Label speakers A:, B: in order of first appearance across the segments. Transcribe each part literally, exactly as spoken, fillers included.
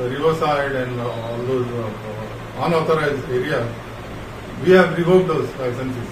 A: riverside and uh, all those uh, unauthorized areas, we have revoked those licenses.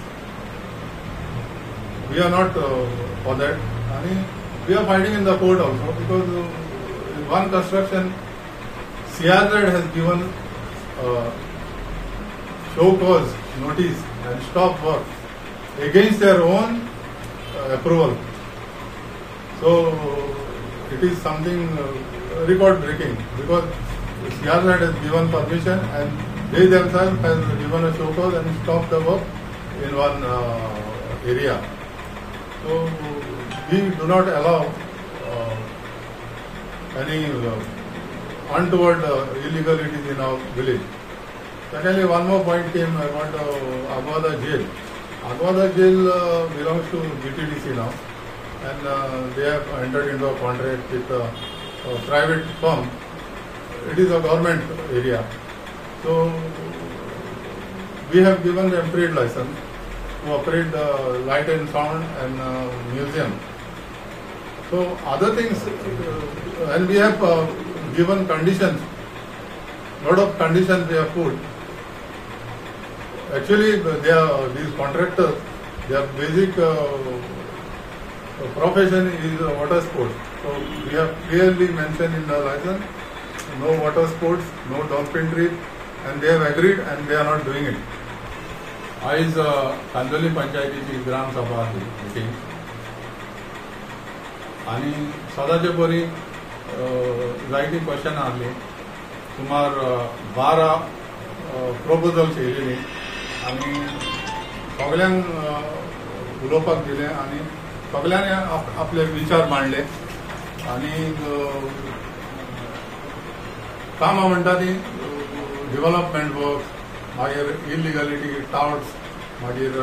A: We are not uh, for that. I mean, we are fighting in the court also because uh, in one construction, C R Z has given uh, show cause notice and stop work against their own uh, approval. So it is something uh, record breaking because C R Z has given permission and they themselves have given a show cause and stopped the work in one uh, area. So we do not allow uh, any uh, untoward uh, illegalities in our village. Secondly, one more point came about uh, Agwada jail. Agwada jail uh, belongs to B T D C now, and uh, they have entered into a contract with a, a private firm. It is a government area. So we have given them trade license to operate the light and sound and uh, museum. So other things, uh, and we have uh, given conditions, lot of conditions we have put. Actually, they are, these contractors, their basic uh, profession is uh, water sports. So we have clearly mentioned in the license, no water sports, no dolphin trip, and they have agreed and they are not doing it. आयज कांदोली पंचायतीची ग्राम सभा आसली meeting आनी सदांचे परी जायती question आसली सुमार बारा proposals येयलेली आनी सगळ्यांक उलोवपाक दिलें आनी सगळ्यांनी आपले विचार मांडले आनी कामां म्हणटा ती डेव्हलपमेंट वर्क मागीर इलिगलिटी टाउट्स मागीर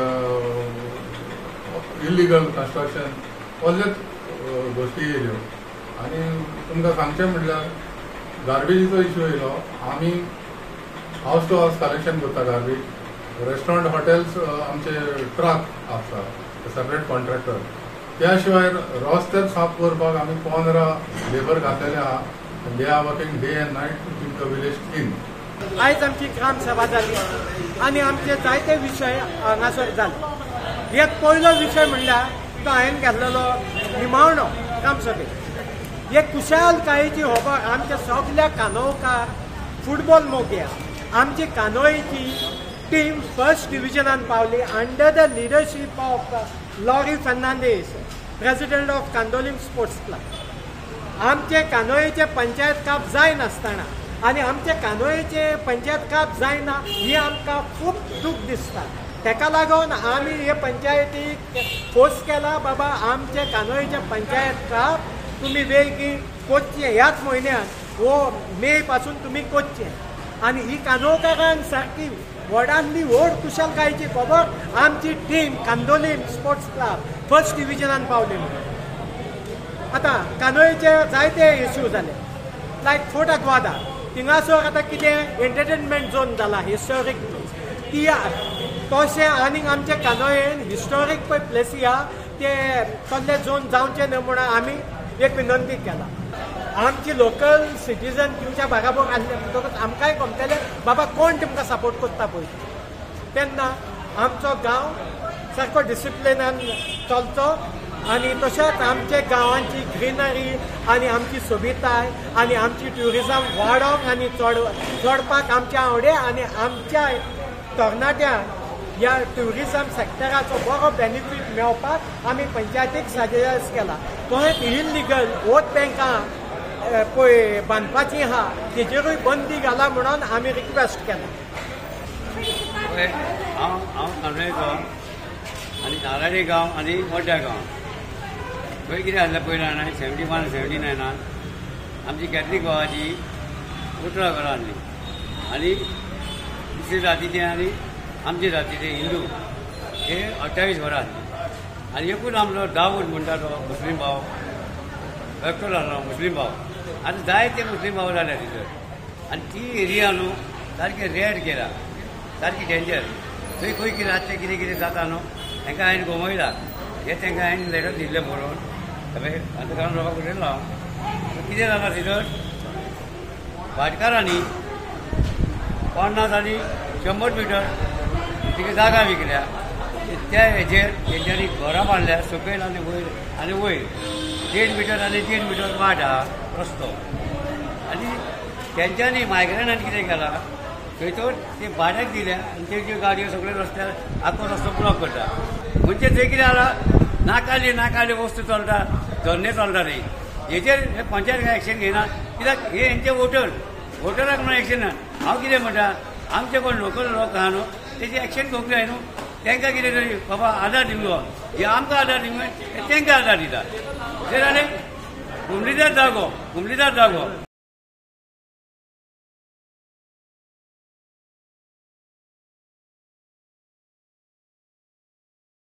A: इलिगल कन्स्ट्रक्शन असलेच गोष्टी येयल्यो आनी तुमकां सांगचें म्हणल्यार गार्बेजीचो इश्यू येयलो. आमी हावस टू हावस कलेक्शन करता गार्बेज. रेस्टॉरंट हॉटेल्स आमचे ट्रक आसता सेपरेट कॉन्ट्रॅक्टर. त्या शिवाय रस्ते साफ करपाक आमी पंदरा लेबर घातलेले आहा. They are working day and night to keep the village clean.
B: आयज आमची ग्राम सभा जाली आनी आमचे जायते विशय हांगासर जाले. एक पयलो विशय म्हणल्यार तो हांवें घेतलेलो निमावणो ग्राम सभेत. एक कुशालकायेची खबर आमच्या सगळ्या कानोवकार फुटबॉल मोग्या आमची कानोयेची टीम फर्स्ट डिविजनान पावली under the leadership of Lorry Fernandes, president of Candolim sports club. आमचे कानोयेचे पंचायत काप जाय नासतना आनी आमचे कानोयेचे पंचायत काप जायना ही आमकां खूब दूख दिसता. ताका लागून आमी हे पंचायतीक फोर्स केला बाबा आमचे कानोयेचे पंचायत काप तुमी बेगीन कोचचें ह्याच म्हयन्यात वो मे पासून तुमी कोचचें. आनी ही कानोवकारांक सारकी व्हडांतली व्हड कुशलकायेची खबर आमची team Candolim sports club first डिविजनान पावली. आतां कानोयेचे जायते इश्यू जाले लायक फोर्ट अग्वादा. थिंगासर आतां कितें एंटरटेनमेंट झोन जाला हिस्टोरीक ती तशें आनीक आमचे कानोयेन हिस्टोरीक पळय प्लेसी आहा ते तसले झोन जावचे न्हय म्हणून आमी एक विनंती केला. आमची लोकल सिटीजन तुमच्या बराबर आसले म्हणटकच आमकांय गमतले बाबा कोण तुमकां सपोर्ट करता पळय. तेन्ना आमचो गांव सारको डिसिप्लिनान चलचो आनी तशेंच आमचे गांवांची ग्रीनरी आनी आमची सोबिताय आनी आमची ट्युरिजम वाडोवंक आनी चड चडपाक आमचे आवडे आनी आमच्या तरणाट्यांक ह्या ट्युरिजम सेक्टराचो बरो बेनिफीट मेळपाक आमी पंचायतीक सजेस्ट केला. तशेंच इलिगल वोट बँकां पळय बांदपाची आहा तेजेरूय बंदी घाला म्हणून आमी रिक्वेस्ट केला.
C: हांव हांव कानोयेचो आनी नारायणी गांव आनी मोड्या गांव. थंय कितें जालें पयलें जाणां सेव्हन्टी वन सेव्हन्टी नायनान आमची कॅथलीक भावाची अठरा घरां आहली आनी दुसरी जातीचे आनी आमचे जातीचे हिंदू हे अठ्ठावीस घरां आहली आनी एकूच आमचो दाऊद म्हणटा तो मुस्लीम भाव डॉक्टर आहलो मुस्लीम भाव. आतां जायते मुस्लीम भाव जाल्या थंयसर आनी ती एरिया न्हू सारकी रेड केला सारकी डेंजर. थंय खंय कितें रातचें कितें कितें जाता न्हू तांकां हांवें घुमयला हे तांकां हांवें लेटर दिल्लें बरोवन आतां कारण लोकांक उलयलो हांव कितें जालां थंयसर भाटकारांनी पन्नास आनी शंबर मिटर तिका जागा विकल्या त्या हेजेर तेंच्यांनी घरां बांदल्या सकयल आनी वयर आनी वयर देड मिटर आनी देड मिटर वाट आहा रस्तो आनी तेंच्यांनी मायग्रेनांनी कितें केलां थंयसर ते भाड्याक दिल्या आनी तेज्यो गाडयो सगळ्यो रस्त्यार आख्खो रस्तो ब्लॉक करता म्हणजे थंय कितें जालां नाकाली नाकाली वस्तू चलता धरणे चलता रे हेजेर हे पंचायत एक्शन घेयना कित्याक हे हेंचे वोटर वोटराक म्हणून एक्शन ना हांव कितें म्हणटा आमचे कोण लोकल लोक आहा न्हू तेजी एक्शन घेवंक जाय न्हू तांकां कितें तरी बाबा आदार दिवंक हे आमकां आदार दिवंक तांकां आदार दिता ते जालें मुरलीधर जागो मुरलीधर जागो